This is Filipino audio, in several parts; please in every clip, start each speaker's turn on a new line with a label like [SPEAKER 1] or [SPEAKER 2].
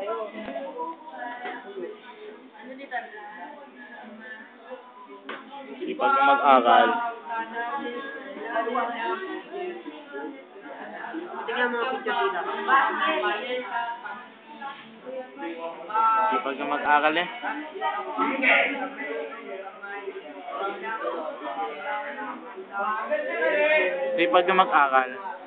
[SPEAKER 1] Sipag na mag-aral.
[SPEAKER 2] Tingnan mga picture dito.
[SPEAKER 1] Sipag na mag-aral eh. Sipag na mag-aral.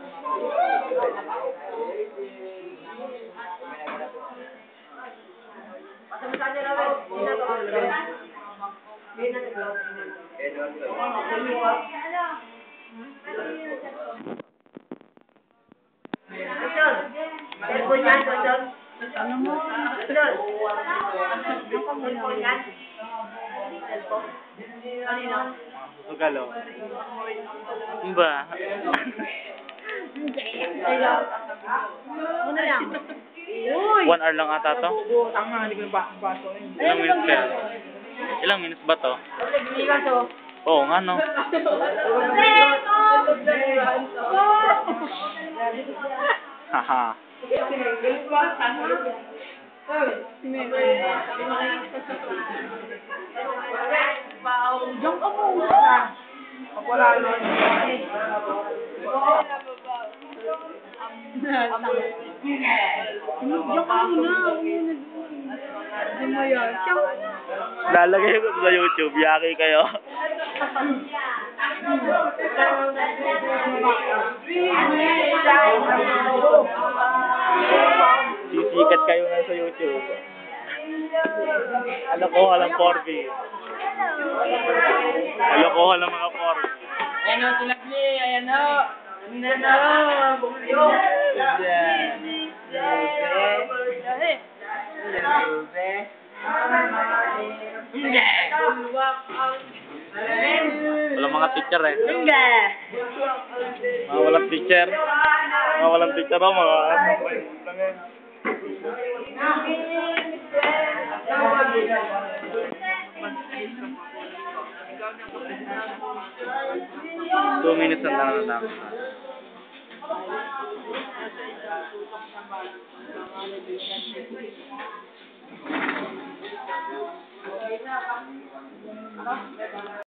[SPEAKER 1] Sugalo. Ba?
[SPEAKER 2] Ano lang?
[SPEAKER 1] 1 hour lang ata to?
[SPEAKER 2] Tama, hindi ko baso.
[SPEAKER 1] Ilang minutes kaya? Ilang minutes ba to? Oo nga no. Haha.
[SPEAKER 2] Diyan ka muna. Wala na. Diyan ka muna. Hindi mo yan.
[SPEAKER 1] Lalagay ko sa YouTube. Yaki kayo. Sisikat kayo nga sa YouTube. Alokohan ng 4B. Alokohan ng mga 4B.
[SPEAKER 2] Ayan o, tulagli. Ayan o. Ayan o.
[SPEAKER 1] Walang mga teacher eh.
[SPEAKER 2] Hindi.
[SPEAKER 1] Mga walang teacher. Mga walang teacher o mga ano. 2 minutes lang lang.